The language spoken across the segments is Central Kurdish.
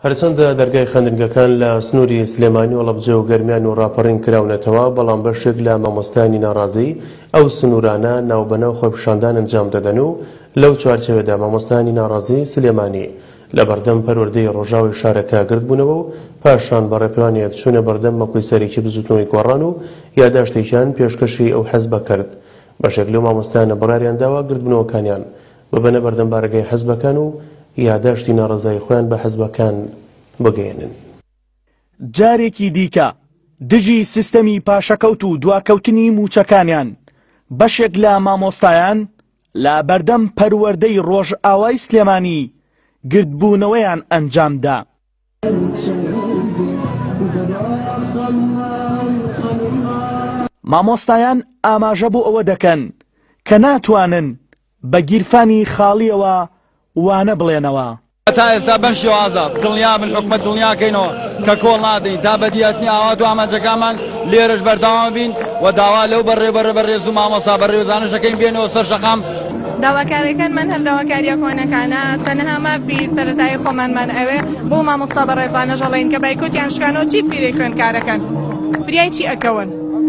هەرچەندە دەرگای خوێندنگەکان لە سنووری سلێمانی وەڵەبجە و گەرمیان و ڕاپەڕین کراونەتەوە، بەڵام بەشێک لە مامۆستایانی ناڕازی ئەو سنوورانە ناوبەنەو خۆپیشاندان ئەنجام دەدەن و لەو چوارچێوەدا مامۆستایانی ناڕازی سلێمانی لە بەردەم پەروەردەی ڕۆژاوی شارەکە گرت بوونەوە و پاشان بە ڕێپێوانێک چوونە بەردەم مەکوی سەرێکی بزوتنەوەی گۆڕان و یاداشتێکیان پێشکەشی ئەو حەزبە کرد. بەشێک لەو مامۆستایانە بڕاریان داوا گرتبوونەوەکانیان ببەنە بەردەم بارگەی حەزبەکان و یاداشتی ناڕزایی خۆیان بە حەزبەکان بگەێنن. جارێکی دیکە دژی سیستەمی پاشەکەوت و دواکەوتنی موچەکانیان بەشێک لە مامۆستایان لە بەردەم پەروەردەی ڕۆژئاوای سلێمانی گرتبوونەوەیان ئەنجامدا. مامۆستایان ئاماژە بۆ ئەوە دەکەن کە ناتوانن بە گیرفانی خاڵیەوە وانە بڵێنەوە. تا ئێستا بەم شێوازە دڵنیا من حکومەت دڵنیاکەینەوە کە کۆڵ نادەین تا بەدیەتنی ئاوا و ئامانجەکانمان لێرەش بەردەوام بین و داوا لەو بەڕێز و مامۆستا بەڕێوەزانشەکەین بێنەوە سەر شەقام. داواکاریەکانمان هەر داواکاریە کۆنەکانە، تەنها مافی سەرەتایی خۆمانمان ئەوێ بۆ مامۆستا بەڕێزانە ژەڵێن کە بایکۆتیان شکانەوە چی فیری خوێندکارەکەن فریای چی ئەکەون.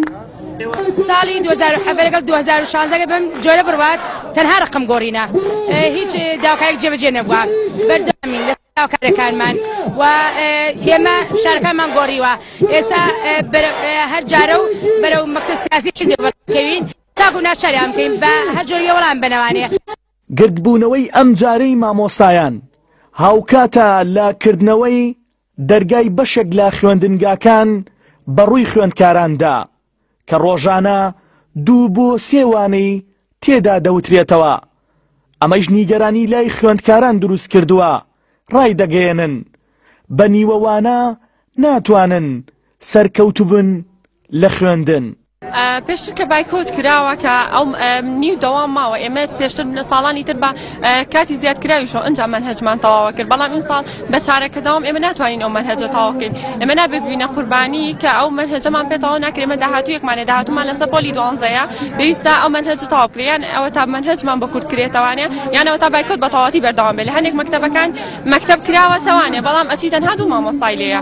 ساڵی 2007 2016 بم جۆرە بڕوات تەنها ڕقم گۆڕینە، هیچ داواکارێک جێبەجێ نەبووە. بەردەوامین لە داواکارەکانمان و ئێمە شارەکانمان گۆڕیوە. ئێستا هەر جارە و بەرەو مەکتەب سیاسی حیزب بەڕێکەوین تاکو ناچاریان بکەین بە هەر جۆری وەڵام بنەوانێ. گرتبوونەوەی ئەم جارەی مامۆستایان هاوکاتە لە کردنەوەی دەرگای بەشێک لە خوێندنگاکان بەڕووی خوێندکاراندا کە ڕۆژانە 2 بۆ 3 وانەی تێدا دەوترێتەوە. ئەمەش نیگەرانی لای خوێندکاران دروست کردووە، ڕای دەگەێنن بە نیوەوانە ناتوانن سەرکەوتو بن لە خوێندن. پێشتر کە بایکۆت کراوە کە ئەو نیو دەوام ماوە، ئێمە پێشتر لە ساڵانی تر بە کاتی زیاد کراویشەوە ئەنجام منهەجمان تەواوە کرد، بەڵام ئین ساڵ بە چارەکە داوام ئێمە ناتوانین ئەو منهەجە تەواو بکەین. ئێمە نابێبینە قوربانی کە ئەو منهەجەمان پێ تەواو ناکرێت. ئێمە داهاتوویەکمانێ داهاتوومان لەسەر پۆلی 12ەیە پێویستە ئەو منهەجە تەواو بکرێت، یان ئەوە تا منهەجمان بە کورت کرێتەوانێ یان ئەوە تا بایکۆت بە تەواوەتی بەردەوام بێت. لە هەندێک مەکتەبەکان مەکتەب کراوەتەوانێ بەڵام ئەچی تەنها 2 مامۆستای لێیە.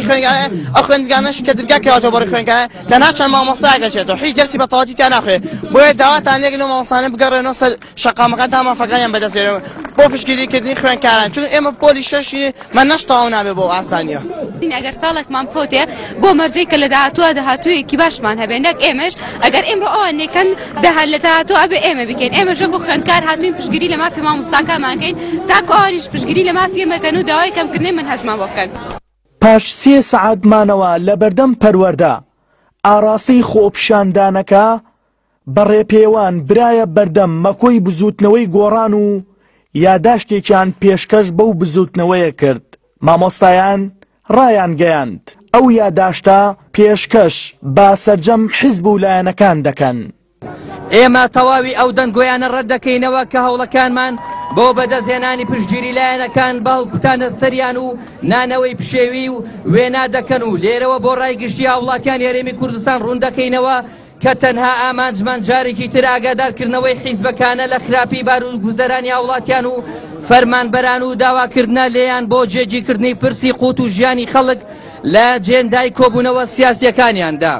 ئەو خوێندگانەش کە دەرگا کراوەتەوە بۆ خوێندکارە تەنها چەند مامۆستایەکەچێتەوە، هیچ دەرسی بەتەواوەتی تیان ناخوێت. بۆیە داواتان لێک لەو مامۆستانە بگەڕێنەوە سەر شەقامەکان تا مافەکانیان بەدەستێنەوە بۆ پشتگیریکردنی خوێندکاران، چون ئێمە پۆلی 6 مەنەش تەواو نابێت بۆ ئاسانیە. ئەگەر ساڵێکمان فۆتێ بۆ مەرجەی کە لە داهاتوویەکی باشمان هەبێ، نەک ئێمەش ئەگەر ئێمڕۆ ئەوانێکەن داهات لە داهاتوو ئەبێ ئێمە بکەین. ئێمەش بۆ خوێندکار هاتووین پشتگیری لە مافی مامۆستاکانمانکەین تاکو ئەوانیش پشتگیری لە مافی ئێمەکەن و داوای کەمکردنی منهەجمان بۆکەن. پاش 3 سەعاتمانەوە لە بەردەم پەروەردە ئاراستەی خۆپیشاندانەکە بەڕێپێوان برایە بەردەم مەکۆی بزوتنەوەی گۆڕان و یاداشتێکیان پێشکەش بەو بزوتنەوەیە کرد. مامۆستایان ڕایان گەیاند ئەو یاداشتە پێشکەش با سەرجەم حیزب و لایەنەکان دەکەن. ئێمە تەواوی ئەو دەنگۆیانە ڕەت دەکەینەوە کە هەوڵەکانمان بۆ بەدەستهێنانی پشتگیری لایەنەکان بە هەڵکوتانە سەریان و نانەوەی پشێوی و وێنا دەکەن و لێرەوە بۆ ڕایگشتی هاوڵاتیان یاریمی کوردستان ڕوون دەکەینەوە کە تەنها ئامانجمان جارێکی تر ئاگادارکردنەوەی حیزبەکانە لە خراپی بار و گوزەرانی هاوڵاتیان و فەرمانبەران و داواکردنە لێیان بۆ جێگیرکردنی پرسی قوت و ژیانی خەڵک لە جێندای کۆبوونەوە سیاسیەکانیاندا.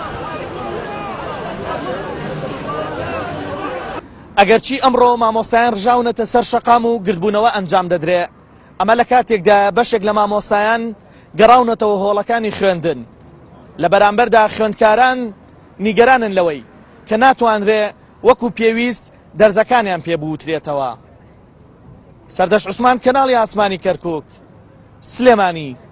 ئەگەرچی ئەمڕۆ مامۆستایان ڕژاونەتە سەر شەقام و گرتبوونەوە ئەنجام دەدرێت، ئەمە لە کاتێکدا بەشێک لە مامۆستایان گەڕاونەتەوە هۆڵەکانی خوێندن. لە بەرامبەردا خوێندکاران نیگەرانن لەوەی کە ناتوانرێ وەکو پێویست دەرزەکانیان پێبووترێتەوە. سەردەش عوسمان، کەناڵی ئاسمانی کەرکووک، سلێمانی.